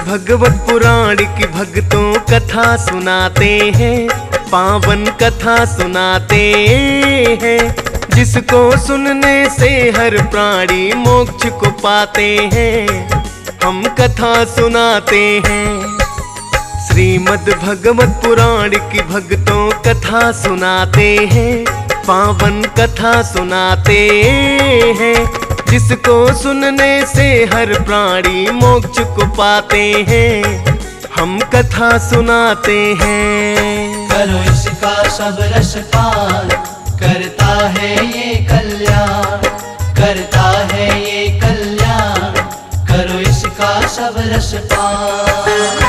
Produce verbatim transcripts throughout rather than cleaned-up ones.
भगवत पुराण की भक्तों कथा सुनाते हैं, पावन कथा सुनाते हैं, जिसको सुनने से हर प्राणी मोक्ष को पाते हैं। हम कथा सुनाते हैं, श्रीमद् भगवत पुराण की भक्तों कथा सुनाते हैं, पावन कथा सुनाते हैं, जिसको सुनने से हर प्राणी मोक्ष को पाते हैं। हम कथा सुनाते हैं। करो इसका सब रसपान, करता है ये कल्याण, करता है ये कल्याण, करो इसका सब रसपान।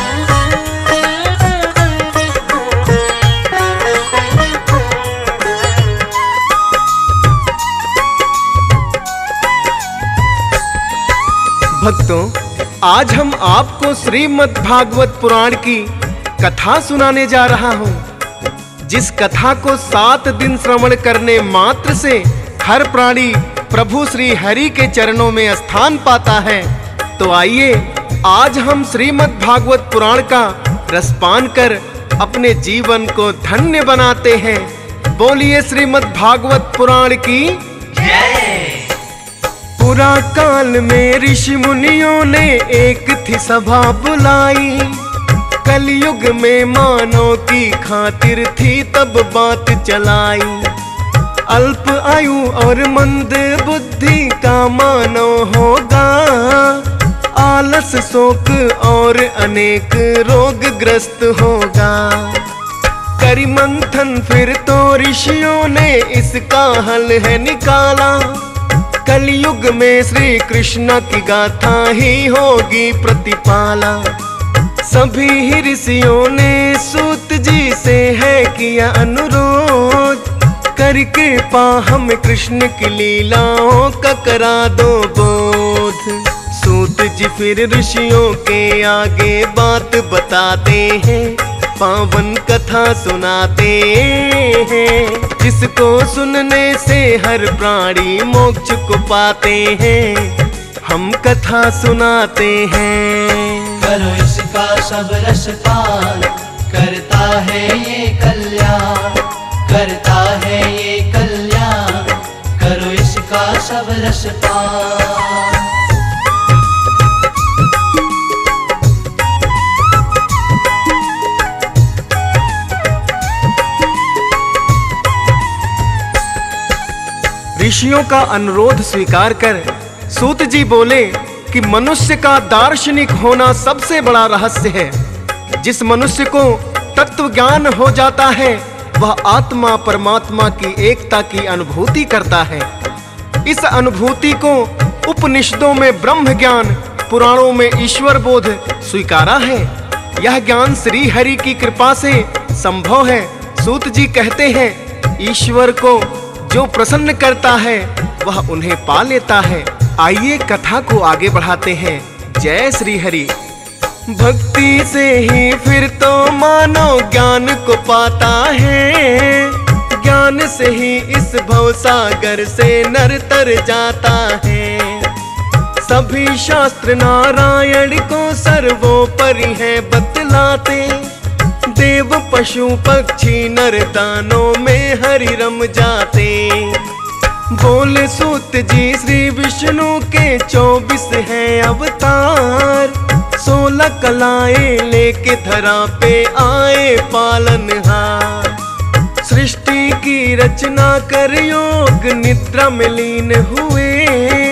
भक्तों, आज हम आपको श्रीमद् भागवत पुराण की कथा सुनाने जा रहा हूँ, जिस कथा को सात दिन श्रवण करने मात्र से हर प्राणी प्रभु श्री हरि के चरणों में स्थान पाता है। तो आइए आज हम श्रीमद् भागवत पुराण का रसपान कर अपने जीवन को धन्य बनाते हैं। बोलिए श्रीमद् भागवत पुराण की जय। पुरा काल में ऋषि मुनियों ने एक थी सभा बुलाई, कलयुग में मानव की खातिर थी तब बात चलाई। अल्प आयु और मंद बुद्धि का मानव होगा, आलस शोक और अनेक रोग ग्रस्त होगा। करी मंथन फिर तो ऋषियों ने इसका हल है निकाला, कलयुग में श्री कृष्ण की गाथा ही होगी प्रतिपाला। सभी ही ऋषियों ने सूत जी से है किया अनुरोध, करके पा हम कृष्ण की लीलाओं का करा दो बोध। सूत जी फिर ऋषियों के आगे बात बताते हैं, पावन कथा सुनाते हैं, जिसको सुनने से हर प्राणी मोक्ष को पाते हैं। हम कथा सुनाते हैं। करो इसका सब रसपान, करता है ये कल्याण, करता है ये कल्याण, करो इसका सब रसपान। ऋषियों का अनुरोध स्वीकार कर सूत जी बोले कि मनुष्य का दार्शनिक होना सबसे बड़ा रहस्य है। जिस मनुष्य को तत्व ज्ञान हो जाता है, वह आत्मा परमात्मा की एकता की अनुभूति करता है। इस अनुभूति को उपनिषदों में ब्रह्म ज्ञान, पुराणों में ईश्वर बोध स्वीकारा है। यह ज्ञान श्री हरि की कृपा से संभव है। सूत जी कहते हैं, ईश्वर को जो प्रसन्न करता है वह उन्हें पा लेता है। आइए कथा को आगे बढ़ाते हैं। जय श्री हरि। भक्ति से ही फिर तो मानव ज्ञान को पाता है, ज्ञान से ही इस भवसागर से नर तर जाता है। सभी शास्त्र नारायण को सर्वोपरि है बतलाते, देव पशु पक्षी नर दानों में हरि रम जाते। बोले सूत जी श्री विष्णु के चौबीस हैं अवतार, सोलह कलाएं लेके धरा पे आए पालनहार। सृष्टि की रचना कर योग निद्रा में लीन हुए,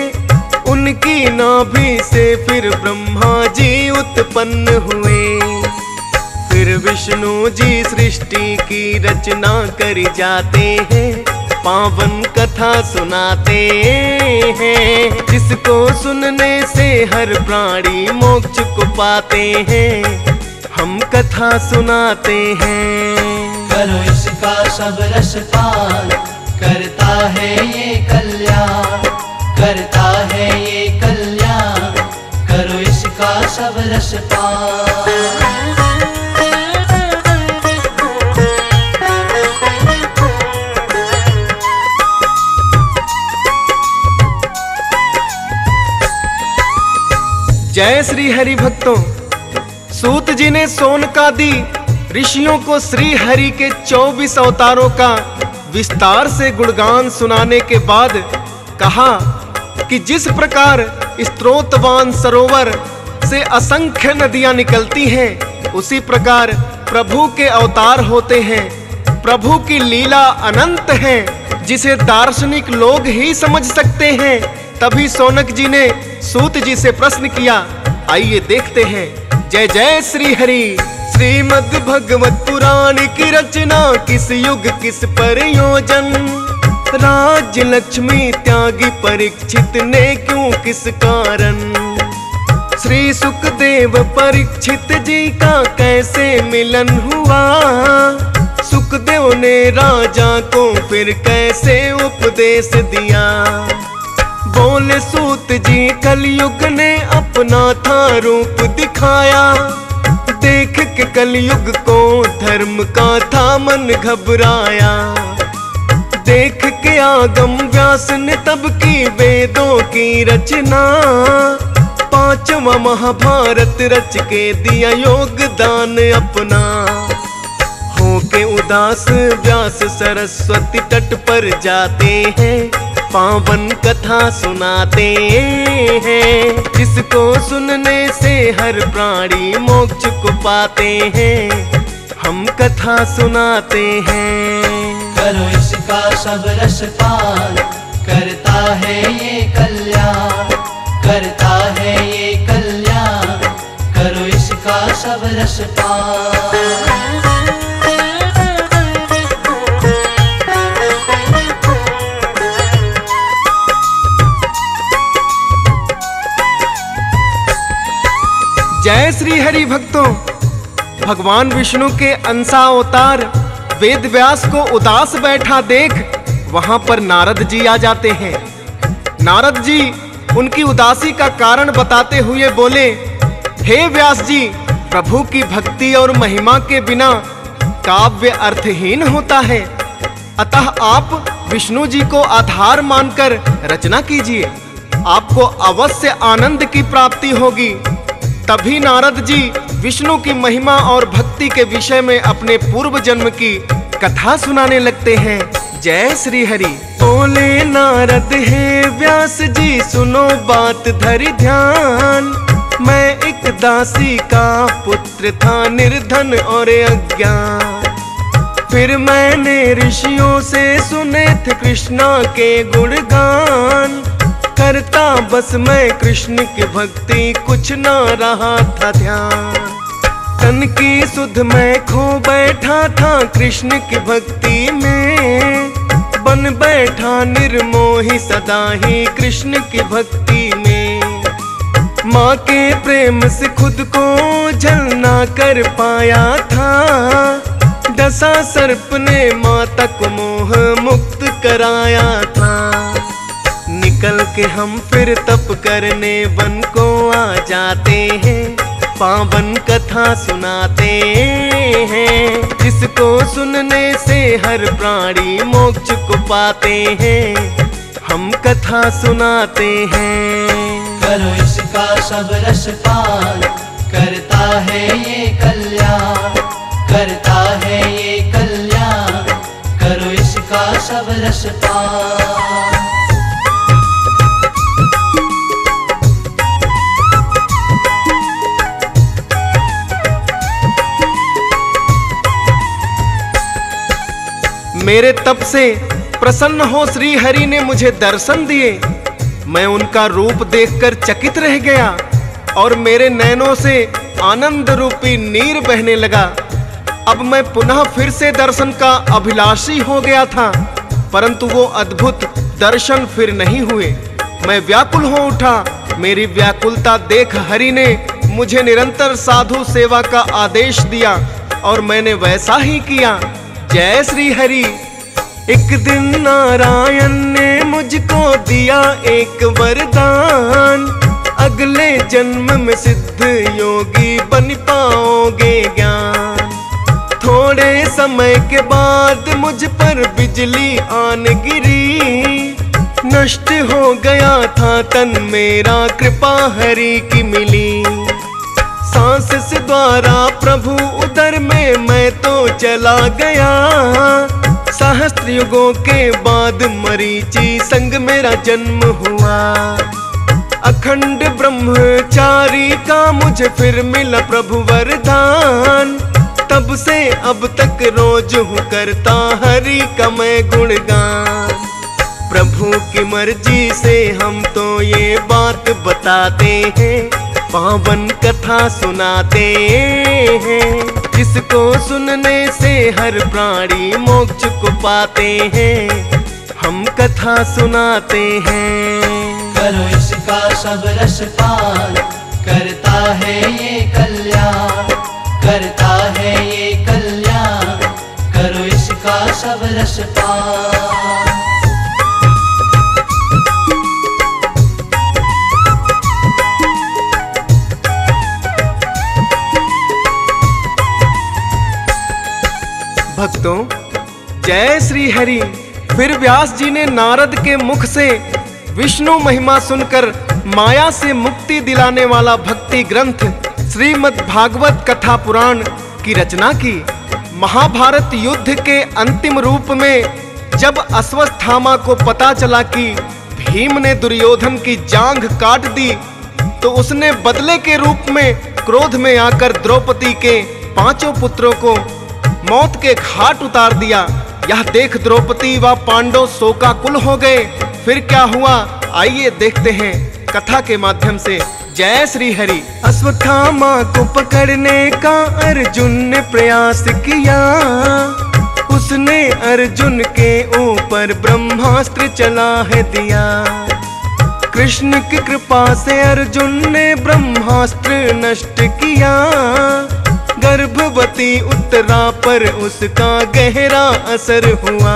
उनकी नाभि से फिर ब्रह्मा जी उत्पन्न हुए। फिर विष्णु जी सृष्टि की रचना कर जाते हैं, पावन कथा सुनाते हैं, जिसको सुनने से हर प्राणी मोक्ष को पाते हैं। हम कथा सुनाते हैं। करो इसका सब रसपान, करता है ये कल्याण, करता है ये कल्याण, करो इसका सब रसपान। जय श्री हरि भक्तों, सूत जी ने सोनकादि ऋषियों को श्री हरि के चौबीस अवतारों का विस्तार से गुणगान सुनाने के बाद कहा कि जिस प्रकार स्त्रोतवान सरोवर से असंख्य नदियां निकलती हैं, उसी प्रकार प्रभु के अवतार होते हैं। प्रभु की लीला अनंत है, जिसे दार्शनिक लोग ही समझ सकते हैं। तभी शौनक जी ने सूत जी से प्रश्न किया। आइए देखते हैं। जय जय श्री हरि। श्रीमद् भगवत पुराण की रचना किस युग किस प्रयोजन, राज्य लक्ष्मी त्यागी परीक्षित ने क्यों किस कारण, श्री सुखदेव परीक्षित जी का कैसे मिलन हुआ, सुखदेव ने राजा को फिर कैसे उपदेश दिया। बोले सूत जी कलयुग ने अपना था रूप दिखाया, देख के कलयुग को धर्म का था मन घबराया। देख के आगम व्यास ने तब की वेदों की रचना, पांचवा महाभारत रच के दिया योगदान अपना। हो के उदास व्यास सरस्वती तट पर जाते हैं, पावन कथा सुनाते हैं, जिसको सुनने से हर प्राणी मोक्ष को पाते हैं। हम कथा सुनाते हैं। करो इसका सब रसपान, करता है ये कल्याण, करता है ये कल्याण, करो इसका सब रसपान। जय श्री हरि भक्तों। भगवान विष्णु के अंशा अवतार वेद व्यास को उदास बैठा देख वहां पर नारद जी आ जाते हैं। नारद जी उनकी उदासी का कारण बताते हुए बोले, हे व्यास जी, प्रभु की भक्ति और महिमा के बिना काव्य अर्थहीन होता है, अतः आप विष्णु जी को आधार मानकर रचना कीजिए, आपको अवश्य आनंद की प्राप्ति होगी। तभी नारद जी विष्णु की महिमा और भक्ति के विषय में अपने पूर्व जन्म की कथा सुनाने लगते हैं। जय श्री हरि। बोले नारद हे व्यास जी, सुनो बात धरि ध्यान, मैं एक दासी का पुत्र था निर्धन और अज्ञान। फिर मैंने ऋषियों से सुने थे कृष्णा के गुणगान, करता बस मैं कृष्ण की भक्ति कुछ ना रहा था ध्यान। तन की सुध मैं खो बैठा था कृष्ण की भक्ति में, बन बैठा निर्मोही सदा ही कृष्ण की भक्ति में। माँ के प्रेम से खुद को झलना कर पाया था, दशा सर्प ने माता को मोह मुक्त कराया था। निकल के हम फिर तप करने वन को आ जाते हैं, पावन कथा सुनाते हैं, जिसको सुनने से हर प्राणी मोक्ष को पाते हैं। हम कथा सुनाते हैं। करो इसका सब रसपान, करता है ये कल्याण, करता है ये कल्याण, करो इसका सब रसपान। मेरे तप से प्रसन्न हो श्री हरि ने मुझे दर्शन दिए। मैं उनका रूप देखकर चकित रह गया और मेरे नैनों से आनंद रूपी नीर बहने लगा। अब मैं पुनः फिर से दर्शन का अभिलाषी हो गया था, परंतु वो अद्भुत दर्शन फिर नहीं हुए। मैं व्याकुल हो उठा। मेरी व्याकुलता देख हरि ने मुझे निरंतर साधु सेवा का आदेश दिया और मैंने वैसा ही किया। जय श्री हरि। एक दिन नारायण ने मुझको दिया एक वरदान, अगले जन्म में सिद्ध योगी बन पाओगे ज्ञान। थोड़े समय के बाद मुझ पर बिजली आन गिरी, नष्ट हो गया था तन मेरा कृपा हरि की मिली। सांस से द्वारा प्रभु उदर में मैं तो चला गया। सहस्त्र युगों के बाद मरीचि संग मेरा जन्म हुआ। अखंड ब्रह्मचारी का मुझे फिर मिला प्रभु वरदान। तब से अब तक रोज हूँ करता हरि का मैं गुणगान। प्रभु की मर्जी से हम तो ये बात बताते हैं, पावन कथा सुनाते हैं। जिसको सुनने से हर प्राणी मोक्ष को पाते हैं, हम कथा सुनाते हैं। करो इसका सब रसपान, करता है ये कल्याण, करता है ये कल्याण। करो इसका सब रसपान। भक्तों, जय श्री हरि। फिर व्यास जी ने नारद के मुख से विष्णु महिमा सुनकर माया से मुक्ति दिलाने वाला भक्ति ग्रंथ श्रीमद् भागवत कथा पुराण की रचना की। महाभारत युद्ध के अंतिम रूप में जब अश्वत्थामा को पता चला कि भीम ने दुर्योधन की जांघ काट दी, तो उसने बदले के रूप में क्रोध में आकर द्रौपदी के पांचों पुत्रों को मौत के घाट उतार दिया। यह देख द्रौपदी व पांडव शोकाकुल हो गए। फिर क्या हुआ, आइए देखते हैं कथा के माध्यम से। जय श्री हरि। अश्वत्थामा को पकड़ने का अर्जुन ने प्रयास किया। उसने अर्जुन के ऊपर ब्रह्मास्त्र चला है दिया। कृष्ण की कृपा से अर्जुन ने ब्रह्मास्त्र नष्ट किया। गर्भवती उत्तरा पर उसका गहरा असर हुआ।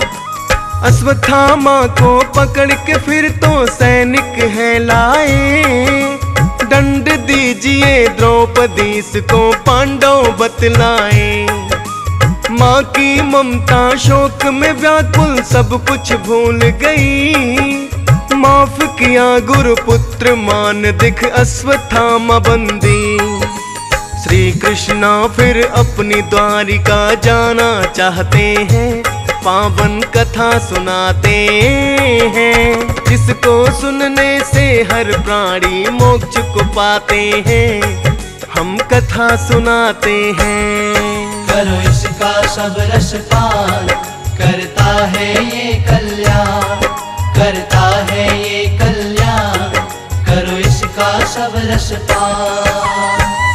अश्वत्थामा को पकड़ के फिर तो सैनिक है लाए। दंड दीजिए द्रौपदी को पांडव बतलाए। माँ की ममता शोक में व्याकुल सब कुछ भूल गई। माफ किया गुरुपुत्र मान दिख अश्वत्थामा बंदी। श्री कृष्णा फिर अपनी द्वारिका जाना चाहते हैं, पावन कथा सुनाते हैं। जिसको सुनने से हर प्राणी मोक्ष को पाते हैं, हम कथा सुनाते हैं। करो इसका सब रसपान, करता है ये कल्याण, करता है ये कल्याण। करो इसका सब रसपान।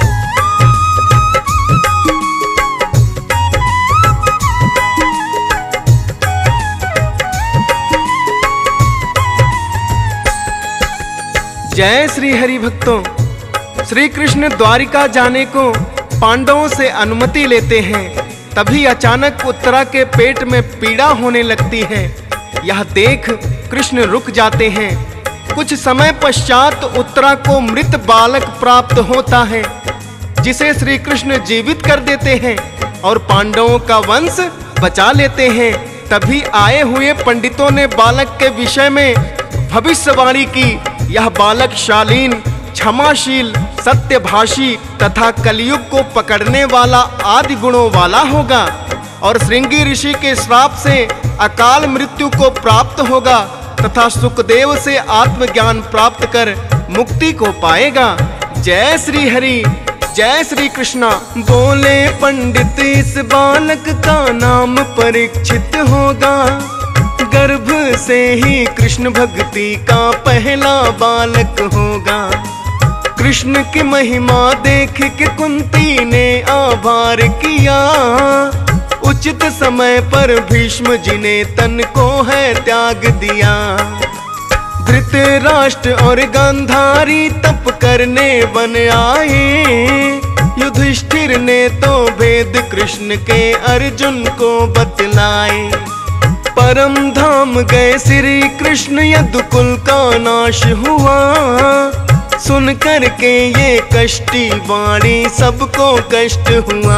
जय श्री हरि। भक्तों, श्री कृष्ण द्वारिका जाने को पांडवों से अनुमति लेते हैं। तभी अचानक उत्तरा के पेट में पीड़ा होने लगती है। यह देख कृष्ण रुक जाते हैं। कुछ समय पश्चात उत्तरा को मृत बालक प्राप्त होता है, जिसे श्री कृष्ण जीवित कर देते हैं और पांडवों का वंश बचा लेते हैं। तभी आए हुए पंडितों ने बालक के विषय में भविष्यवाणी की। यह बालक शालीन, क्षमाशील, सत्यभाषी तथा कलयुग को पकड़ने वाला आदि गुणों वाला होगा और श्रृंगी ऋषि के श्राप से अकाल मृत्यु को प्राप्त होगा तथा सुखदेव से आत्मज्ञान प्राप्त कर मुक्ति को पाएगा। जय श्री हरि। जय श्री कृष्णा। बोले पंडित इस बालक का नाम परीक्षित होगा। गर्भ से ही कृष्ण भक्ति का पहला बालक होगा। कृष्ण की महिमा देख के कुंती ने आभार किया। उचित समय पर भीष्म जी ने तन को है त्याग दिया। धृतराष्ट्र और गांधारी तप करने वन आए। युधिष्ठिर ने तो वेद कृष्ण के अर्जुन को बतलाए। परम धाम गए श्री कृष्ण यदुकुल का नाश हुआ। सुन कर के ये कष्टी वाणी सबको कष्ट हुआ।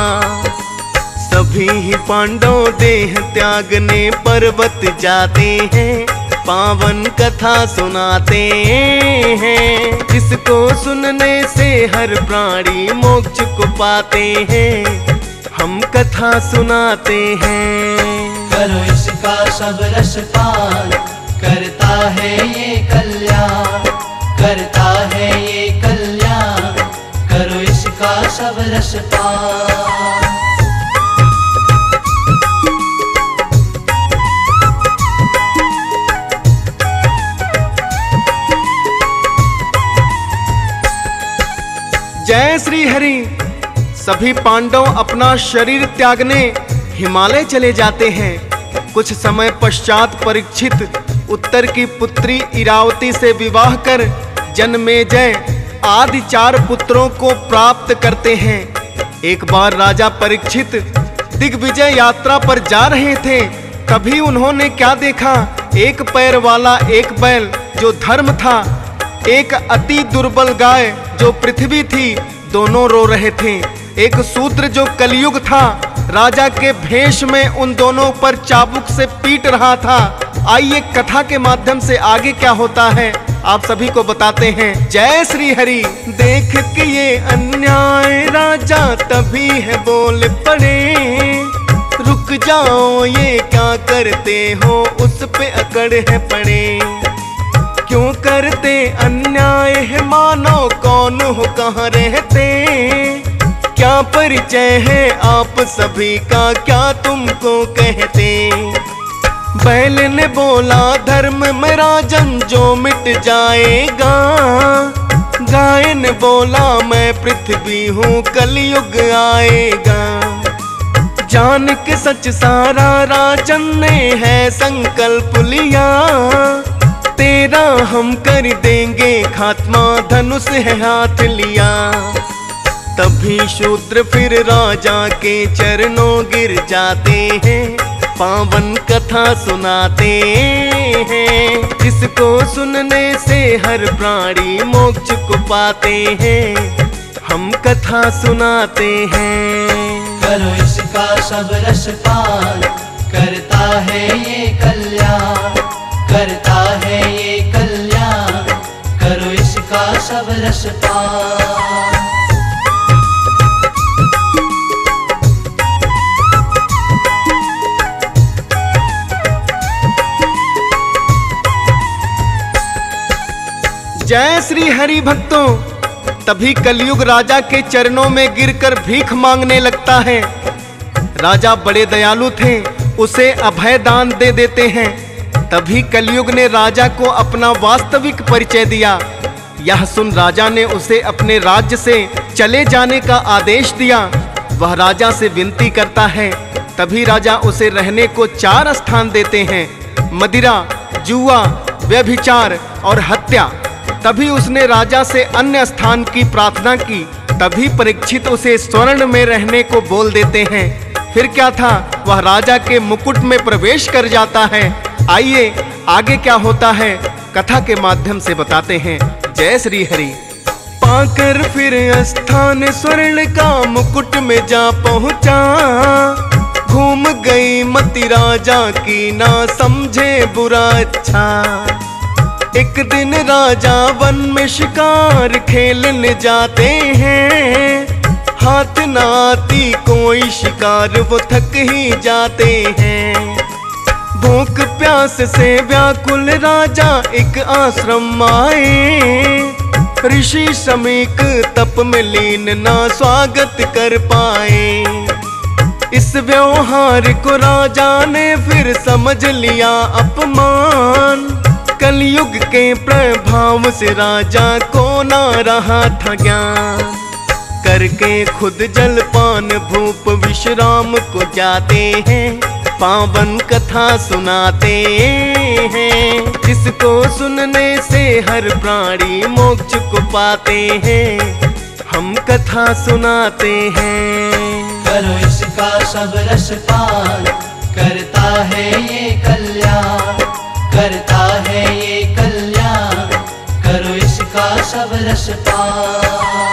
सभी ही पांडव देह त्यागने पर्वत जाते हैं। पावन कथा सुनाते हैं, जिसको सुनने से हर प्राणी मोक्ष को पाते हैं, हम कथा सुनाते हैं। करो इसका सब रसपान, करता है ये कल्याण, करता है ये कल्याण, करो इसका सब रसपान। जय श्री हरि। सभी पांडव अपना शरीर त्यागने हिमालय चले जाते हैं। कुछ समय पश्चात परीक्षित उत्तर की पुत्री इरावती से विवाह कर जन्मेजय आदि चार पुत्रों को प्राप्त करते हैं। एक बार राजा परीक्षित दिग्विजय यात्रा पर जा रहे थे, तभी उन्होंने क्या देखा, एक पैर वाला एक बैल जो धर्म था, एक अति दुर्बल गाय जो पृथ्वी थी, दोनों रो रहे थे। एक शूद्र जो कलयुग था, राजा के भेष में उन दोनों पर चाबुक से पीट रहा था। आइए कथा के माध्यम से आगे क्या होता है आप सभी को बताते हैं। जय श्री हरि। देख के ये अन्याय राजा तभी है बोल पड़े, रुक जाओ ये क्या करते हो, उस पे अकड़ है पड़े। क्यों करते अन्याय है, मानो कौन हो कहाँ रहते, क्या परिचय है आप सभी का, क्या तुमको कहते। बैल ने बोला धर्म में राजन जो मिट जाएगा, गाय ने बोला मैं पृथ्वी हूँ कलयुग आएगा। जान के सच सारा राजन ने है संकल्प लिया, तेरा हम कर देंगे खात्मा, धनुष है हाथ लिया। तभी शूद्र फिर राजा के चरणों गिर जाते हैं, पावन कथा सुनाते हैं, जिसको सुनने से हर प्राणी मोक्ष को पाते हैं, हम कथा सुनाते हैं। करो इसका सब रसपान, करता है ये कल्याण, करता है ये कल्याण, करो इसका सब रसपान। जय श्री हरि भक्तों। तभी कलयुग राजा के चरणों में गिरकर भीख मांगने लगता है। राजा बड़े दयालु थे, उसे अभय दान दे देते हैं। तभी कलयुग ने राजा को अपना वास्तविक परिचय दिया। यह सुन राजा ने उसे अपने राज्य से चले जाने का आदेश दिया। वह राजा से विनती करता है। तभी राजा उसे रहने को चार स्थान देते हैं, मदिरा, जुआ, व्यभिचार और हत्या। तभी उसने राजा से अन्य स्थान की प्रार्थना की। तभी परीक्षित उसे स्वर्ण में रहने को बोल देते हैं। फिर क्या था, वह राजा के मुकुट में प्रवेश कर जाता है। आइए आगे क्या होता है कथा के माध्यम से बताते हैं। जय श्री हरि। पाकर फिर स्थान स्वर्ण का मुकुट में जा पहुंचा, घूम गई मति राजा की ना समझे बुरा अच्छा। एक दिन राजा वन में शिकार खेलने जाते हैं, हाथ ना आती कोई शिकार वो थक ही जाते हैं। भूख प्यास से व्याकुल राजा एक आश्रम आए, ऋषि समीक तप में लीन ना स्वागत कर पाए। इस व्यवहार को राजा ने फिर समझ लिया अपमान, कलयुग के प्रभाव से राजा को ना रहा था ज्ञान। करके खुद जलपान भूप विश्राम को जाते हैं, पावन कथा सुनाते हैं, जिसको सुनने से हर प्राणी मोक्ष को पाते हैं, हम कथा सुनाते हैं। करो इसका सब रसपान, करता है ये कल्याण, करता है ये कल्याण, करो इसका सब रसपान।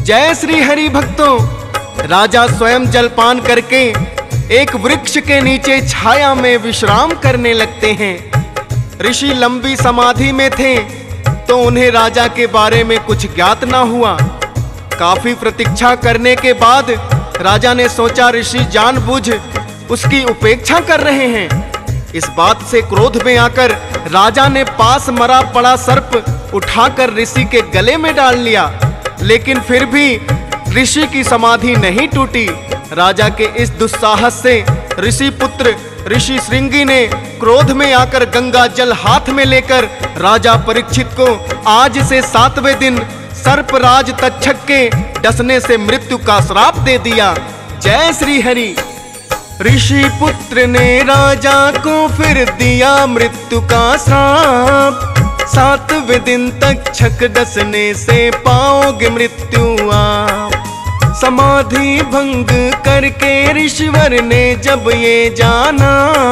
जय श्री हरि भक्तों, राजा स्वयं जलपान करके एक वृक्ष के नीचे छाया में विश्राम करने लगते हैं। ऋषि लंबी समाधि में थे तो उन्हें राजा के बारे में कुछ ज्ञात ना हुआ। काफी प्रतीक्षा करने के बाद राजा ने सोचा ऋषि जानबूझ उसकी उपेक्षा कर रहे हैं। इस बात से क्रोध में आकर राजा ने पास मरा पड़ा सर्प उठाकर ऋषि के गले में डाल लिया, लेकिन फिर भी ऋषि की समाधि नहीं टूटी। राजा के इस दुस्साहस से ऋषि पुत्र ऋषि श्रृंगी ने क्रोध में आकर गंगा जल हाथ में लेकर राजा परीक्षित को आज से सातवें दिन सर्पराज तक्षक के डसने से मृत्यु का श्राप दे दिया। जय श्री हरि। ऋषि पुत्र ने राजा को फिर दिया मृत्यु का श्राप, सातवें दिन तक्षक डसने से पाओगे मृत्यु आप। समाधि भंग करके ऋषिवर ने जब ये जाना,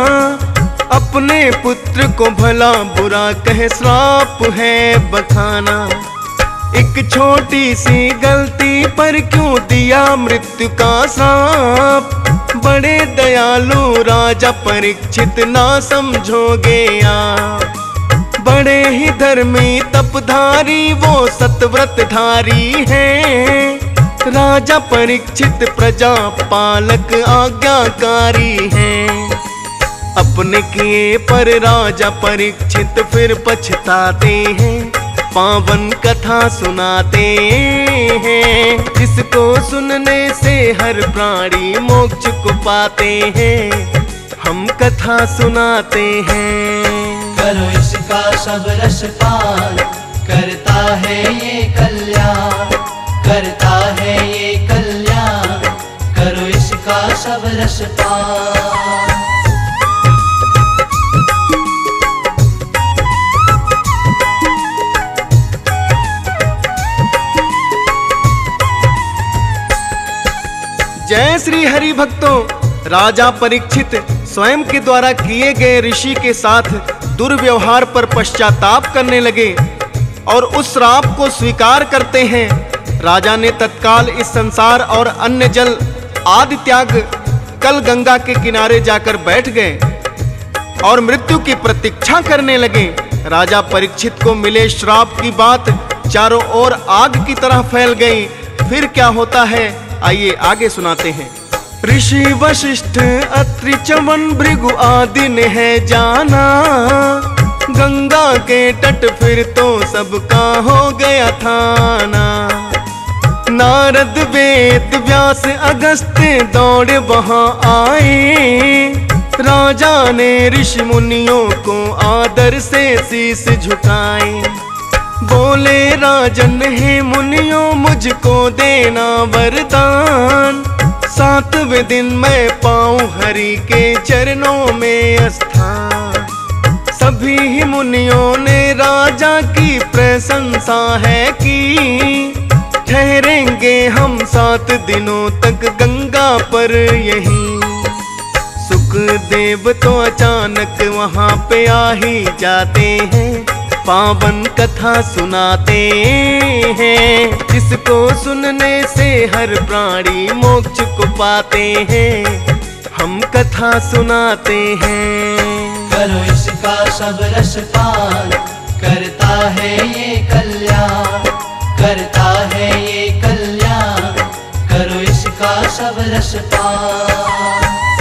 अपने पुत्र को भला बुरा कह श्राप है बखाना। एक छोटी सी गलती पर क्यों दिया मृत्यु का श्राप, बड़े दयालु राजा परीक्षित ना समझोगे आप। बड़े ही धर्मी तपधारी वो सतव्रतधारी हैं, राजा परीक्षित प्रजा पालक आज्ञाकारी हैं। अपने किए पर राजा परीक्षित फिर पछताते हैं, पावन कथा सुनाते हैं। जिसको सुनने से हर प्राणी मोक्ष को पाते हैं, हम कथा सुनाते हैं। करो इसका सब रसपान, करता है ये कल्याण, करता है ये कल्याण। करो इसका सब रसपान। जय श्री हरि भक्तों, राजा परीक्षित स्वयं के द्वारा किए गए ऋषि के साथ दुर्व्यवहार पर पश्चाताप करने लगे और उस श्राप को स्वीकार करते हैं। राजा ने तत्काल इस संसार और अन्य जल आदि त्याग कल गंगा के किनारे जाकर बैठ गए और मृत्यु की प्रतीक्षा करने लगे। राजा परीक्षित को मिले श्राप की बात चारों ओर आग की तरह फैल गई। फिर क्या होता है आइए आगे सुनाते हैं। ऋषि वशिष्ठ अत्रि च्यवन भृगु आदि ने है जाना, गंगा के तट फिर तो सबका हो गया थाना। नारद वेद व्यास अगस्त्य दौड़े वहां आए, राजा ने ऋषि मुनियों को आदर से शीश झुकाए। बोले राजन हे मुनियों मुझको देना वरदान, सातवें दिन मैं पाऊं हरि के चरणों में स्थान। सभी ही मुनियों ने राजा की प्रशंसा है की, ठहरेंगे हम सात दिनों तक गंगा पर यहीं। सुखदेव तो अचानक वहां पे आ ही जाते हैं, पावन कथा सुनाते हैं। जिसको सुनने से हर प्राणी मोक्ष को पाते हैं, हम कथा सुनाते हैं। करो इसका सब रसपान, करता है ये कल्याण, करता है ये कल्याण। करो इसका सब रसपान।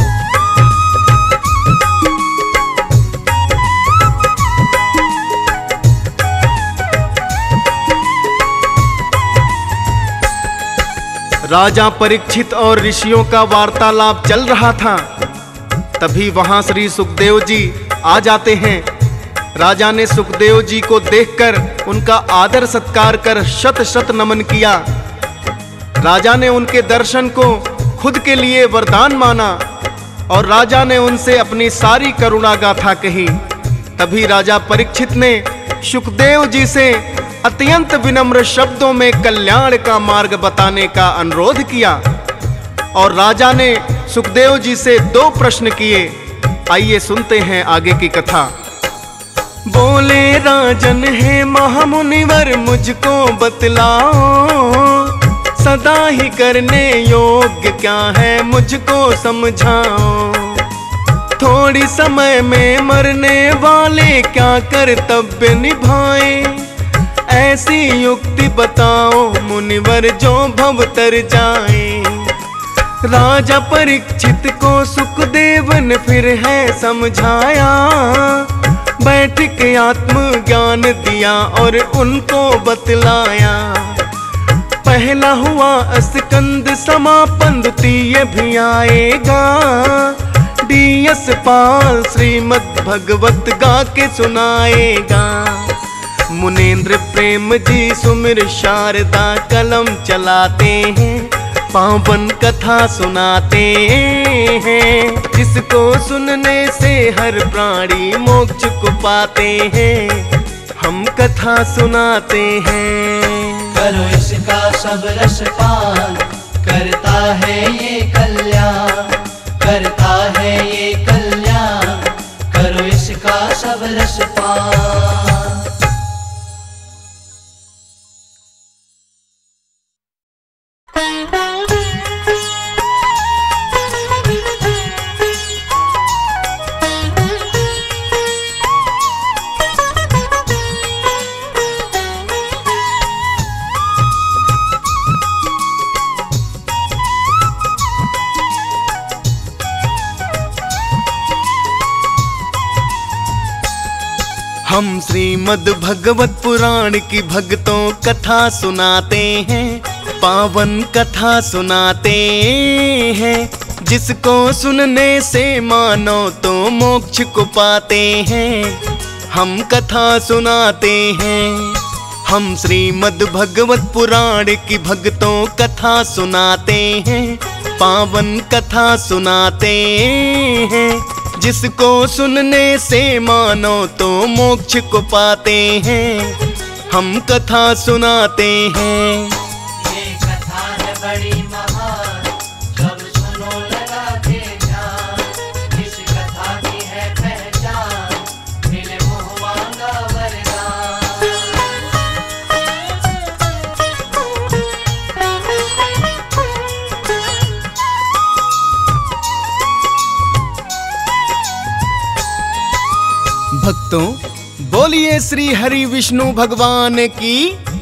राजा परीक्षित और ऋषियों का वार्तालाप चल रहा था। तभी वहां श्री सुखदेव जी आ जाते हैं। राजा ने सुखदेव जी को देखकर उनका आदर सत्कार कर शत शत नमन किया। राजा ने उनके दर्शन को खुद के लिए वरदान माना और राजा ने उनसे अपनी सारी करुणा गाथा कही। तभी राजा परीक्षित ने सुखदेव जी से अत्यंत विनम्र शब्दों में कल्याण का मार्ग बताने का अनुरोध किया और राजा ने सुखदेव जी से दो प्रश्न किए। आइए सुनते हैं आगे की कथा। बोले राजन हे महामुनिवर मुझको बतलाओ, सदा ही करने योग्य क्या है मुझको समझाओ। थोड़ी समय में मरने वाले क्या कर्तव्य निभाएं, ऐसी युक्ति बताओ मुनिवर जो भव तर जाए। राजा परीक्षित को सुखदेव ने फिर है समझाया, बैठ के आत्मज्ञान दिया और उनको बतलाया। पहला हुआ स्कंद समापन, द्वितीय भी आएगा। डीएस पाल श्रीमद् भगवत गा के सुनाएगा। मुनेन्द्र प्रेम जी सुमिर शारदा कलम चलाते हैं, पावन कथा सुनाते हैं। जिसको सुनने से हर प्राणी मोक्ष को पाते हैं, हम कथा सुनाते हैं। करो इसका सब रसपान, करता है ये कल्याण, करता है ये कल्याण। करो इसका सब रसपान। हम श्रीमद् भगवत पुराण की भक्तों कथा सुनाते हैं, पावन कथा सुनाते हैं। जिसको सुनने से मानो तो मोक्ष को पाते हैं, हम कथा सुनाते हैं। हम श्रीमद् भगवत पुराण की भक्तों कथा सुनाते हैं, पावन कथा सुनाते हैं। जिसको सुनने से मानो तो मोक्ष को पाते हैं, हम कथा सुनाते हैं। ये कथा है बड़ी महान, सब सुनो लगा के ध्यान। इस कथा की है पहचान, मिले मुँह मांगा वरदान। भक्तों, बोलिए श्री हरि विष्णु भगवान की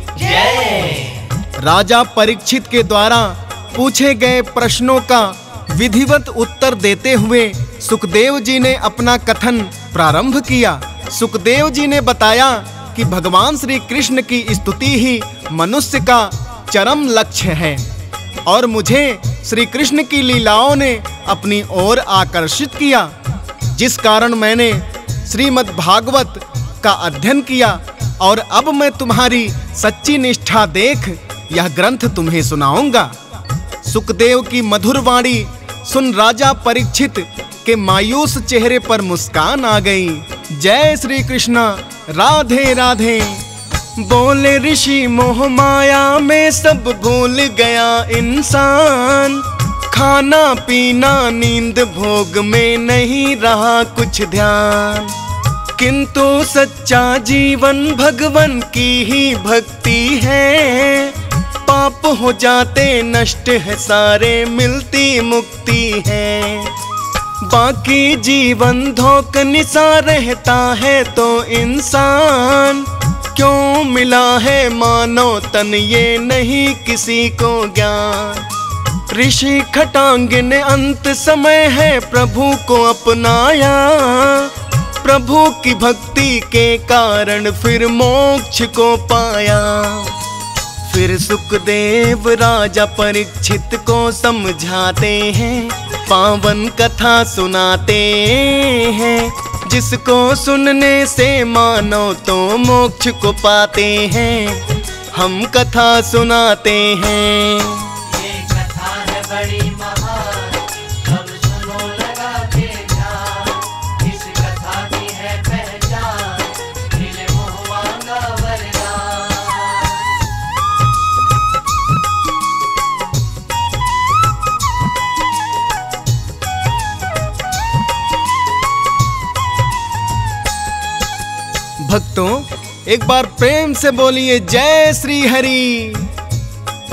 जय। राजा परीक्षित के द्वारा पूछे गए प्रश्नों का विधिवत उत्तर देते हुए सुखदेव जी ने अपना कथन प्रारंभ किया। सुखदेव जी ने बताया कि भगवान श्री कृष्ण की स्तुति ही मनुष्य का चरम लक्ष्य है और मुझे श्री कृष्ण की लीलाओं ने अपनी ओर आकर्षित किया, जिस कारण मैंने श्रीमद् भागवत का अध्ययन किया और अब मैं तुम्हारी सच्ची निष्ठा देख यह ग्रंथ तुम्हें सुनाऊंगा। सुखदेव की मधुर वाणी सुन राजा परीक्षित के मायूस चेहरे पर मुस्कान आ गई। जय श्री कृष्ण, राधे राधे। बोले ऋषि मोह माया में सब भूल गया इंसान, खाना पीना नींद भोग में नहीं रहा कुछ ध्यान। किंतु सच्चा जीवन भगवन की ही भक्ति है, पाप हो जाते नष्ट है सारे मिलती मुक्ति है। बाकी जीवन धोखनिसा रहता है तो इंसान, क्यों मिला है मानो तन ये नहीं किसी को ज्ञान। ऋषि खटांग ने अंत समय है प्रभु को अपनाया, प्रभु की भक्ति के कारण फिर मोक्ष को पाया। फिर सुखदेव राजा परीक्षित को समझाते हैं, पावन कथा सुनाते हैं। जिसको सुनने से मानो तो मोक्ष को पाते हैं, हम कथा सुनाते हैं। ये कथा है बड़ी महान, सब सुनो लगा के ध्यान। इस कथा की है पहचान, मिले मुँह मांगा वरदान। भक्तों, एक बार प्रेम से बोलिए जय श्री हरि।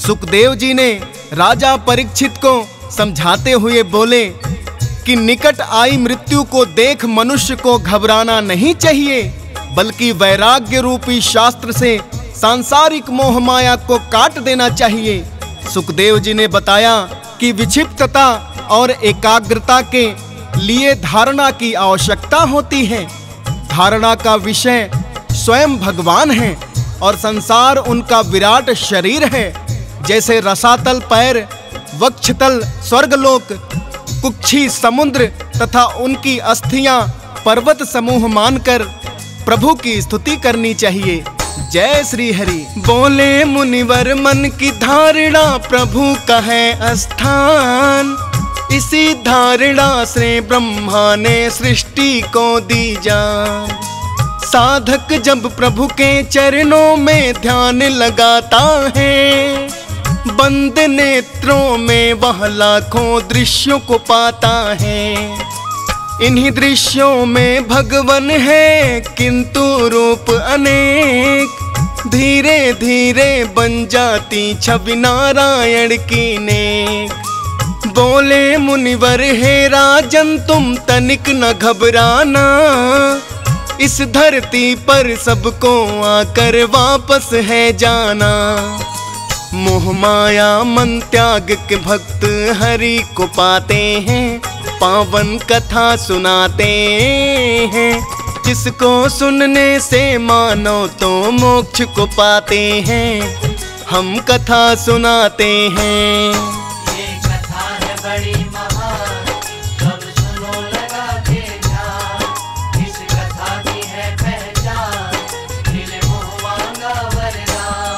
सुखदेव जी ने राजा परीक्षित को समझाते हुए बोले कि निकट आई मृत्यु को देख मनुष्य को घबराना नहीं चाहिए, बल्कि वैराग्य रूपी शास्त्र से सांसारिक मोह माया को काट देना चाहिए। सुखदेव जी ने बताया कि विक्षिप्तता और एकाग्रता के लिए धारणा की आवश्यकता होती है। धारणा का विषय स्वयं भगवान है और संसार उनका विराट शरीर है। जैसे रसातल पैर, वक्षतल स्वर्गलोक, कुक्षी समुद्र तथा उनकी अस्थियां पर्वत समूह मानकर प्रभु की स्तुति करनी चाहिए। जय श्री हरि। बोले मुनिवर मन की धारणा प्रभु का है स्थान, इसी धारणा से ब्रह्मा ने सृष्टि को दी जान। साधक जब प्रभु के चरणों में ध्यान लगाता है, बंद नेत्रों में वह लाखों दृश्यों को पाता है। इन्हीं दृश्यों में भगवन है किंतु रूप अनेक, धीरे धीरे बन जाती छवि नारायण की नेक। बोले मुनिवर हे राजन तुम तनिक न घबराना, इस धरती पर सबको आकर वापस है जाना। मोह माया मन त्याग के भक्त हरि को पाते हैं, पावन कथा सुनाते हैं। जिसको सुनने से मानो तो मोक्ष को पाते हैं, हम कथा सुनाते हैं। ये कथा है बड़ी महान, सब सुनो लगा के ध्यान। इस कथा की है पहचान, मिले मोह मांगा वरदान।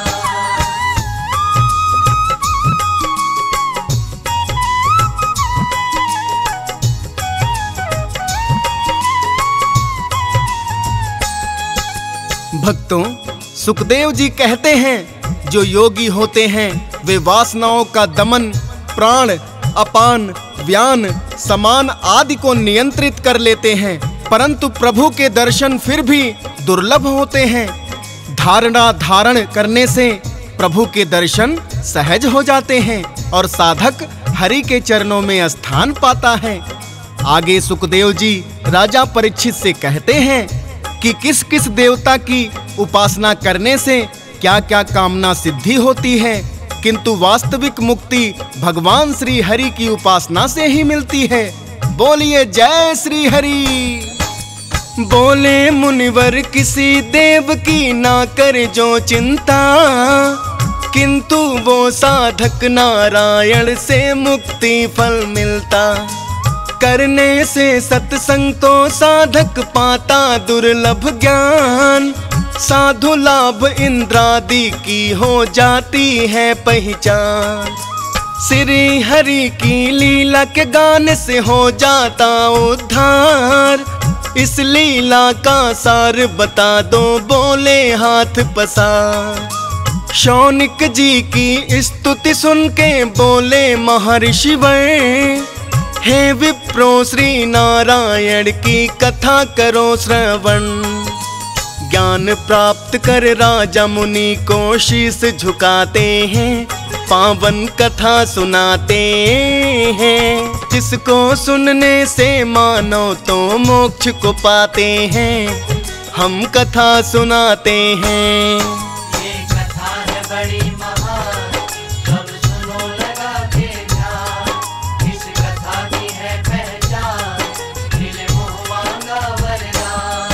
भक्तों, सुखदेव जी कहते हैं जो योगी होते हैं वे वासनाओं का दमन, प्राण, अपान, व्यान, समान आदि को नियंत्रित कर लेते हैं, परंतु प्रभु के दर्शन फिर भी दुर्लभ होते हैं। धारणा धारण करने से प्रभु के दर्शन सहज हो जाते हैं और साधक हरि के चरणों में स्थान पाता है। आगे सुखदेव जी राजा परीक्षित से कहते हैं कि किस किस देवता की उपासना करने से क्या क्या कामना सिद्धि होती है, किंतु वास्तविक मुक्ति भगवान श्री हरि की उपासना से ही मिलती है। बोलिए जय श्री हरि। बोले मुनिवर किसी देव की ना करे जो चिंता, किंतु वो साधक नारायण से मुक्ति फल मिलता। करने से सत्संग तो साधक पाता दुर्लभ ज्ञान, साधु लाभ इंद्रादि की हो जाती है पहचान। श्री हरि की लीला के गाने से हो जाता उद्धार, इस लीला का सार बता दो बोले हाथ पसार। शौनिक जी की स्तुति सुन के बोले महर्षि वर, हे विप्रो श्री नारायण की कथा करो श्रवण। ज्ञान प्राप्त कर राजा मुनि को शीश झुकाते हैं, पावन कथा सुनाते हैं। जिसको सुनने से मानो तो मोक्ष को पाते हैं, हम कथा सुनाते हैं। ये कथा है बड़ी महान, सब सुनो लगा के ध्यान। इस कथा की है पहचान, मिले मोह मांगा वरदान।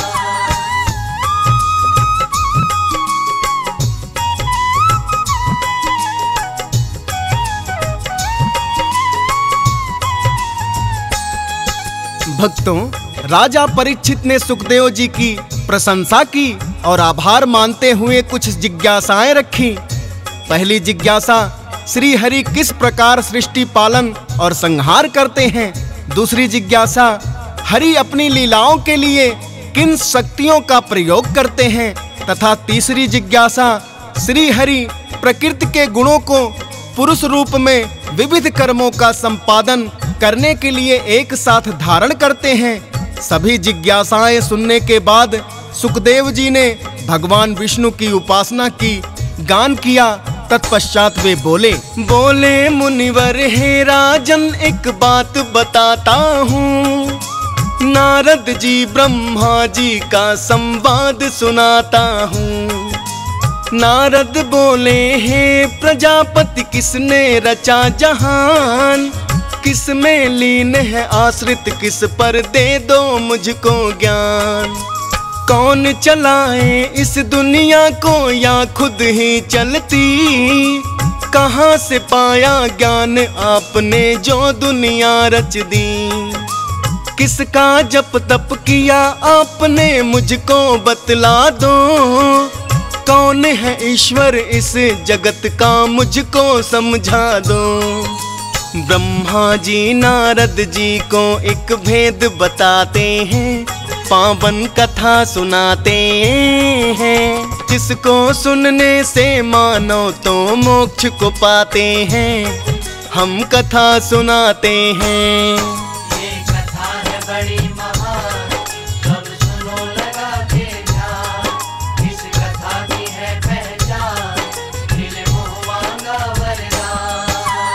भक्तों, राजा परीक्षित ने सुखदेव जी की प्रशंसा की और आभार मानते हुए कुछ जिज्ञासाएं रखी। पहली जिज्ञासा, श्री हरि किस प्रकार सृष्टि पालन और संहार करते हैं। दूसरी जिज्ञासा, हरि अपनी लीलाओं के लिए किन शक्तियों का प्रयोग करते हैं। तथा तीसरी जिज्ञासा, श्री हरि प्रकृति के गुणों को पुरुष रूप में विविध कर्मों का संपादन करने के लिए एक साथ धारण करते हैं। सभी जिज्ञासाएं सुनने के बाद सुखदेव जी ने भगवान विष्णु की उपासना की, गान किया तत्पश्चात वे बोले बोले मुनिवर हे राजन, एक बात बताता हूँ। नारद जी ब्रह्मा जी का संवाद सुनाता हूँ। नारद बोले हे प्रजापति, किसने रचा जहान, किस में लीन है आश्रित, किस पर दे दो मुझको ज्ञान। कौन चलाए इस दुनिया को या खुद ही चलती, कहाँ से पाया ज्ञान आपने जो दुनिया रच दी। किसका जप तप किया आपने मुझको बतला दो, कौन है ईश्वर इस जगत का मुझको समझा दो। ब्रह्मा जी नारद जी को एक भेद बताते हैं, पावन कथा सुनाते हैं। जिसको सुनने से मानो तो मोक्ष को पाते हैं, हम कथा सुनाते हैं। ये कथा है बड़ी महान, सब सुनो लगा के ध्यान। इस कथा की है पहचान, मिले मुँह मांगा वरदान।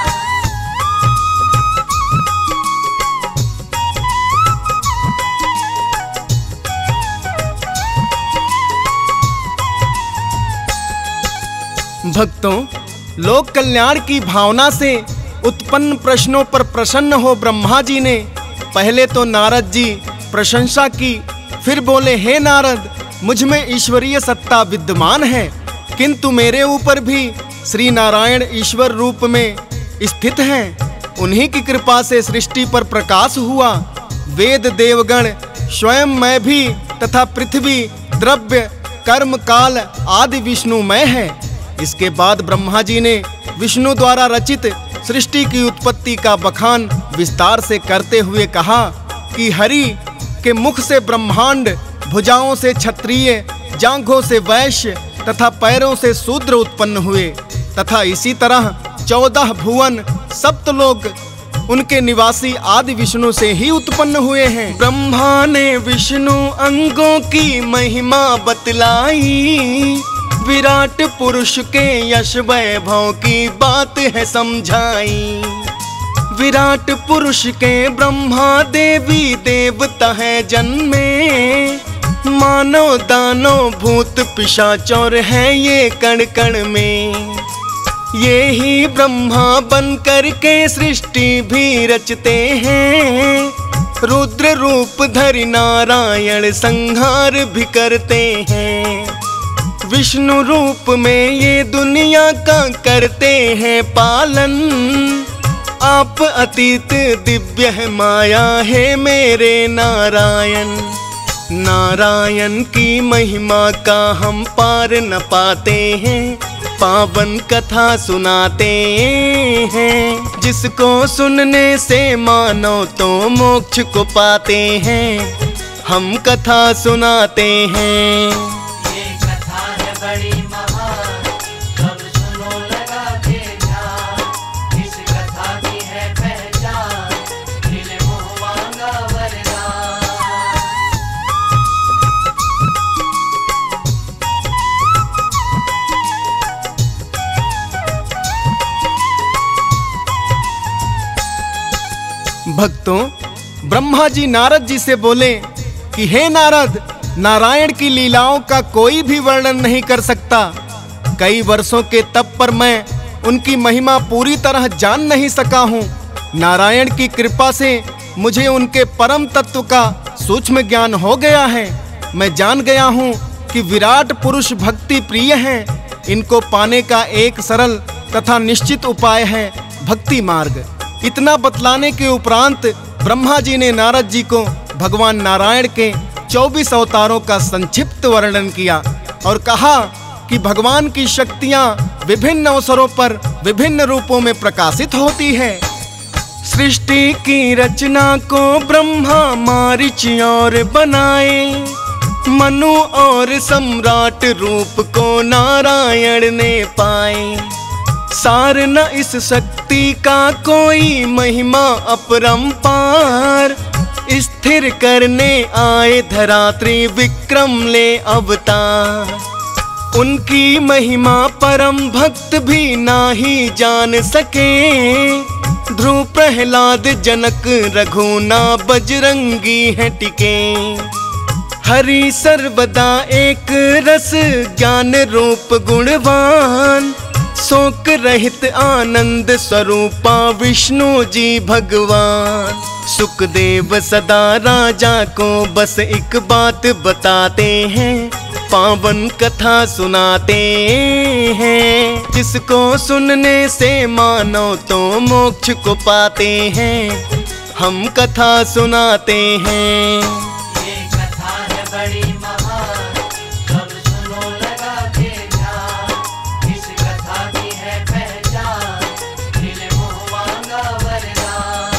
भक्तों, लोक कल्याण की भावना से उत्पन्न प्रश्नों पर प्रसन्न हो ब्रह्मा जी ने पहले तो नारद जी प्रशंसा की, फिर बोले हे नारद, मुझ में ईश्वरीय सत्ता विद्यमान है, किंतु मेरे ऊपर भी श्री नारायण ईश्वर रूप में स्थित हैं। उन्हीं की कृपा से सृष्टि पर प्रकाश हुआ। वेद देवगण स्वयं मैं भी तथा पृथ्वी द्रव्य कर्म काल आदि विष्णुमय है। इसके बाद ब्रह्मा जी ने विष्णु द्वारा रचित सृष्टि की उत्पत्ति का बखान विस्तार से करते हुए कहा कि हरि के मुख से ब्रह्मांड, भुजाओं से क्षत्रिय, जांघों से वैश्य तथा पैरों से शूद्र उत्पन्न हुए, तथा इसी तरह चौदह भुवन सप्तलोक उनके निवासी आदि विष्णु से ही उत्पन्न हुए हैं। ब्रह्मा ने विष्णु अंगों की महिमा बतलाई, विराट पुरुष के यश वैभव की बात है समझाई। विराट पुरुष के ब्रह्मा देवी देवता है जन्मे, मानव दानव भूत पिशाच और है ये कण कण में। ये ही ब्रह्मा बन कर के सृष्टि भी रचते हैं, रुद्र रूप धरि नारायण संहार भी करते हैं। विष्णु रूप में ये दुनिया का करते हैं पालन, आप अतीत दिव्य है माया है मेरे नारायण। नारायण की महिमा का हम पार न पाते हैं, पावन कथा सुनाते हैं। जिसको सुनने से मानो तो मोक्ष को पाते हैं, हम कथा सुनाते हैं। बड़ी महान, सब सुनो लगा के ध्यान। इस कथा की है पहचान, मिले मुँह मांगा वरदान। भक्तों, ब्रह्मा जी नारद जी से बोले कि हे नारद, नारायण की लीलाओं का कोई भी वर्णन नहीं कर सकता। कई वर्षों के तप पर मैं उनकी महिमा पूरी तरह जान नहीं सका हूँ। नारायण की कृपा से मुझे उनके परम तत्व का सूक्ष्म ज्ञान हो गया है। मैं जान गया हूँ कि विराट पुरुष भक्ति प्रिय हैं। इनको पाने का एक सरल तथा निश्चित उपाय है भक्ति मार्ग। इतना बतलाने के उपरांत ब्रह्मा जी ने नारद जी को भगवान नारायण के चौबीस अवतारों का संक्षिप्त वर्णन किया और कहा कि भगवान की शक्तियां विभिन्न अवसरों पर विभिन्न रूपों में प्रकाशित होती है। सृष्टि की रचना को ब्रह्मा मारीच और बनाए, मनु और सम्राट रूप को नारायण ने पाए। सार न इस शक्ति का कोई महिमा अपरंपार, स्थिर करने आए धरात्री विक्रम ले अवतार। उनकी महिमा परम भक्त भी नाही जान सके। ध्रुव प्रहलाद जनक रघुना बजरंगी है टिके। हरि सर्वदा एक रस ज्ञान रूप गुणवान। शोक रहित आनंद स्वरूपा विष्णु जी भगवान। सुखदेव सदा राजा को बस एक बात बताते हैं, पावन कथा सुनाते हैं। जिसको सुनने से मानो तो मोक्ष को पाते हैं, हम कथा सुनाते हैं। ये कथा है बड़ी महान, सब सुनो लगा के ध्यान। इस कथा की है पहचान, मिले मुँह मांगा वरदान।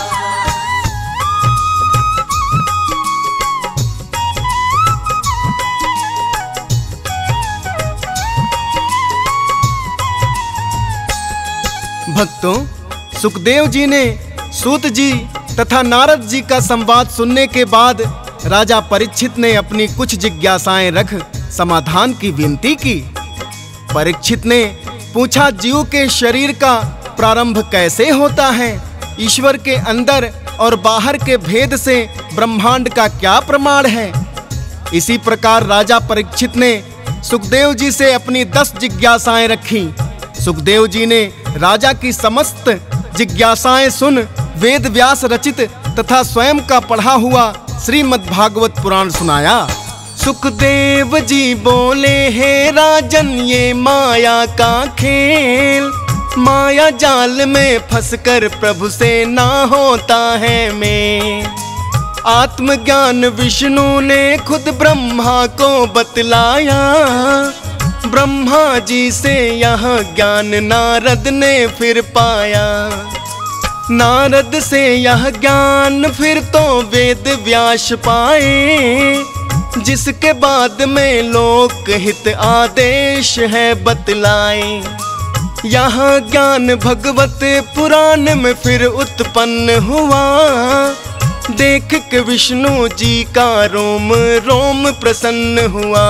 भक्तों, सुखदेव जी ने सूत जी तथा नारद जी का संवाद सुनने के बाद राजा परीक्षित ने अपनी कुछ जिज्ञासाएं रख समाधान की विनती की। परीक्षित ने पूछा, जीव के शरीर का प्रारंभ कैसे होता है? ईश्वर के अंदर और बाहर के भेद से ब्रह्मांड का क्या प्रमाण है? इसी प्रकार राजा परीक्षित ने सुखदेव जी से अपनी दस जिज्ञासाएं रखी। सुखदेव जी ने राजा की समस्त जिज्ञासाएं सुन वेद व्यास रचित तथा स्वयं का पढ़ा हुआ श्रीमद् भागवत पुराण सुनाया। सुखदेव जी बोले, हे राजन ये माया का खेल। माया जाल में फंसकर प्रभु से ना होता है मेल। आत्मज्ञान विष्णु ने खुद ब्रह्मा को बतलाया। ब्रह्मा जी से यह ज्ञान नारद ने फिर पाया। नारद से यह ज्ञान फिर तो वेद व्यास पाए। जिसके बाद में लोक हित आदेश है बतलाए। यह ज्ञान भगवत पुराण में फिर उत्पन्न हुआ। देख के विष्णु जी का रोम रोम प्रसन्न हुआ।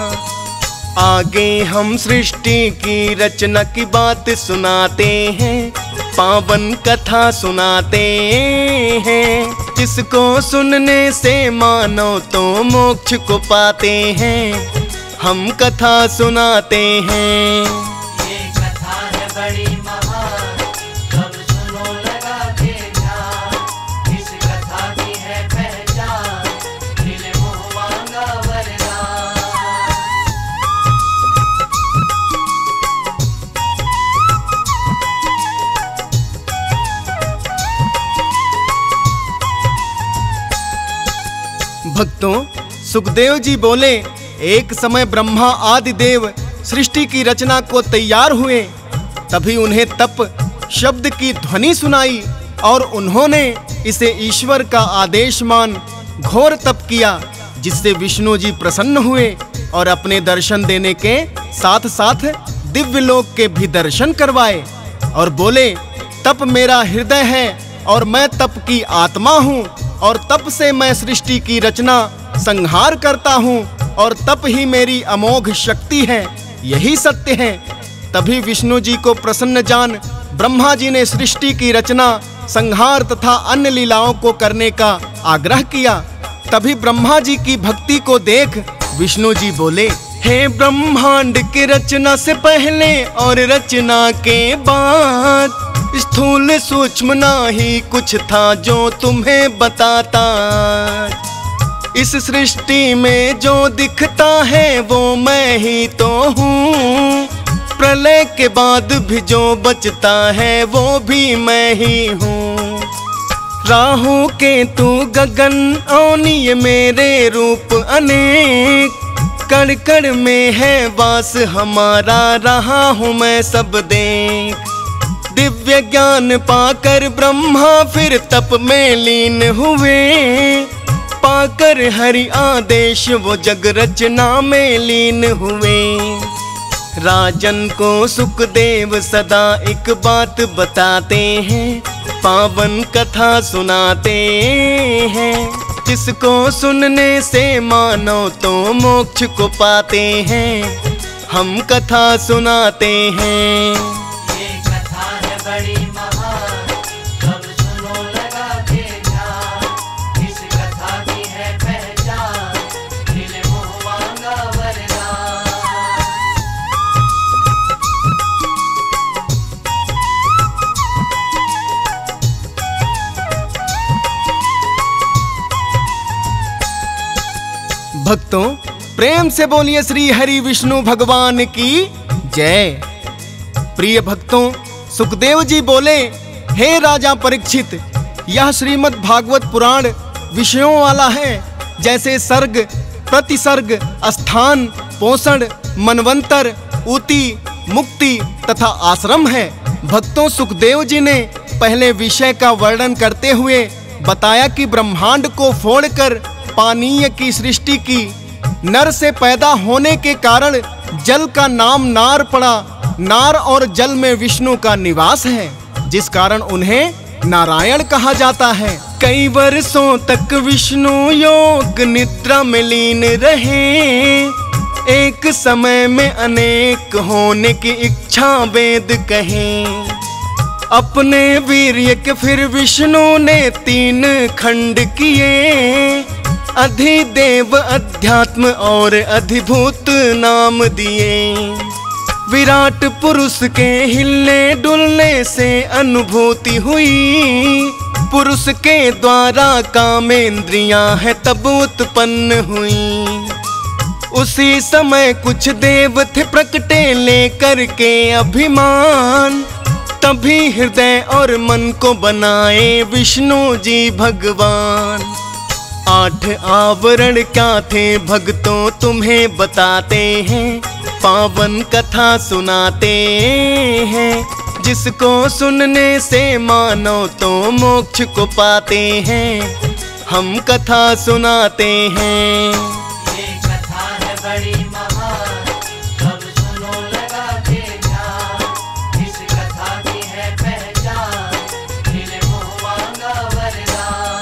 आगे हम सृष्टि की रचना की बात सुनाते हैं, पावन कथा सुनाते हैं। जिसको सुनने से मानो तो मोक्ष को पाते हैं, हम कथा सुनाते हैं। ये कथा है बड़ी महान, सब सुनो लगा के ध्यान। इस कथा की है पहचान, मिले मुँह मांगा वरदान। भक्तों, सुखदेव जी बोले, एक समय ब्रह्मा आदि देव सृष्टि की रचना को तैयार हुए। तभी उन्हें तप शब्द की ध्वनि सुनाई और उन्होंने इसे ईश्वर का आदेश मान घोर तप किया, जिससे विष्णु जी प्रसन्न हुए और अपने दर्शन देने के साथ साथ दिव्य लोक के भी दर्शन करवाए और बोले, तप मेरा हृदय है और मैं तप की आत्मा हूँ और तप से मैं सृष्टि की रचना संहार करता हूँ और तप ही मेरी अमोघ शक्ति है, यही सत्य है। तभी विष्णु जी को प्रसन्न जान ब्रह्मा जी ने सृष्टि की रचना संहार तथा अन्य लीलाओं को करने का आग्रह किया। तभी ब्रह्मा जी की भक्ति को देख विष्णु जी बोले, हे ब्रह्मांड की रचना से पहले और रचना के बाद स्थूल सूक्ष्म नाही कुछ था जो तुम्हें बताता। इस सृष्टि में जो दिखता है वो मैं ही तो हूँ। प्रलय के बाद भी जो बचता है वो भी मैं ही हूँ। राहु केतु गगन और ये मेरे रूप अनेक। कण कण में है वास हमारा, रहा हूँ मैं सब देख। दिव्य ज्ञान पाकर ब्रह्मा फिर तप में लीन हुए। पाकर हरि आदेश वो जग रचना में लीन हुए। राजन को सुखदेव सदा एक बात बताते हैं, पावन कथा सुनाते हैं। जिसको सुनने से मानो तो मोक्ष को पाते हैं, हम कथा सुनाते हैं। ये कथा है बड़ी महान, सब सुनो लगा के ध्यान। इस कथा की है पहचान, मिले मुँह मांगा वरदान। भक्तों, प्रेम से बोलिए श्री हरि विष्णु भगवान की जय। प्रिय भक्तों, सुखदेव जी बोले, हे राजा परीक्षित, यह श्रीमद् भागवत पुराण विषयों वाला है, जैसे सर्ग, प्रतिसर्ग, स्थान, पोषण, मनवंतर, उति, मुक्ति तथा आश्रम है। भक्तों, सुखदेव जी ने पहले विषय का वर्णन करते हुए बताया कि ब्रह्मांड को फोड़कर पानीय की सृष्टि की। नर से पैदा होने के कारण जल का नाम नार पड़ा। नार और जल में विष्णु का निवास है, जिस कारण उन्हें नारायण कहा जाता है। कई वर्षों तक विष्णु योग निद्रा में लीन रहे। एक समय में अनेक होने की इच्छा वेद कहें। अपने वीर्य के फिर विष्णु ने तीन खंड किए। अधिदेव, अध्यात्म और अधिभूत नाम दिए। विराट पुरुष के हिलने डुलने से अनुभूति हुई। पुरुष के द्वारा कामेंद्रियां है तब उत्पन्न हुई। उसी समय कुछ देव थे प्रकटे लेकर के अभिमान। तभी हृदय और मन को बनाए विष्णु जी भगवान। आठ आवरण क्या थे भक्तों, तुम्हें बताते हैं। पावन कथा सुनाते हैं, जिसको सुनने से मानो तो मोक्ष को पाते हैं। हम कथा सुनाते हैं। ये कथा है बड़ी महान, सब सुनो लगा के ध्यान। इस कथा की है पहचान, मिले मुँह मांगा वरदान।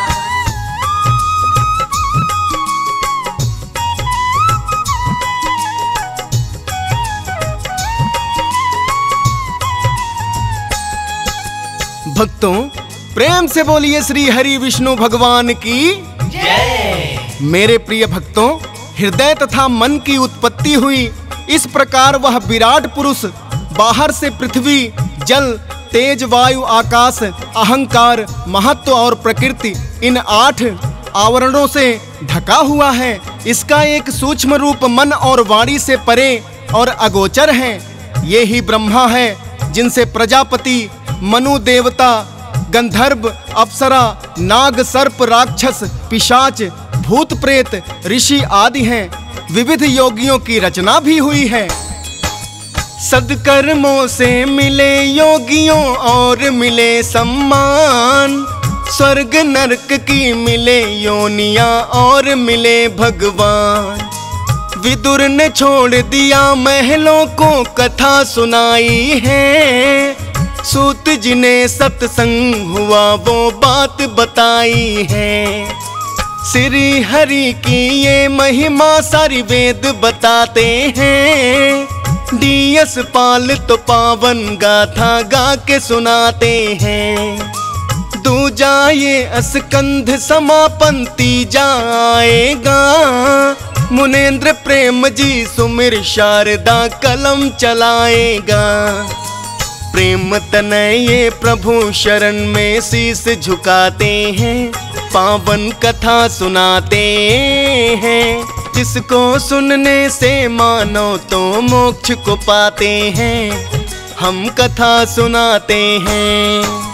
भक्तों, प्रेम से बोलिए श्री हरि विष्णु भगवान की जय। मेरे प्रिय भक्तों, हृदय तथा मन की उत्पत्ति हुई। इस प्रकार वह विराट पुरुष बाहर से पृथ्वी, जल, तेज, वायु, आकाश, अहंकार, महत्व और प्रकृति, इन आठ आवरणों से ढका हुआ है। इसका एक सूक्ष्म रूप मन और वाणी से परे और अगोचर है। ये ही ब्रह्मा है, जिनसे प्रजापति, मनु देवता, गंधर्व, अप्सरा, नाग, सर्प, राक्षस, पिशाच, भूत प्रेत, ऋषि आदि हैं। विविध योगियों की रचना भी हुई है। सद्कर्मों से मिले योगियों और मिले सम्मान। स्वर्ग नरक की मिले योनियां और मिले भगवान। विदुर ने छोड़ दिया महलों को कथा सुनाई है। सूत जी ने सत्संग हुआ वो बात बताई है। श्री हरि की ये महिमा सारी वेद बताते हैं। डीएस पाल तो पावन गाथा गा के सुनाते हैं। दूजा ये स्कंध समापन तीजा आएगा। मुनेन्द्र प्रेम जी सुमिर शारदा कलम चलाएगा। प्रेम तनय ये प्रभु शरण में शीस झुकाते हैं। पावन कथा सुनाते हैं, जिसको सुनने से मानो तो मोक्ष को पाते हैं। हम कथा सुनाते हैं।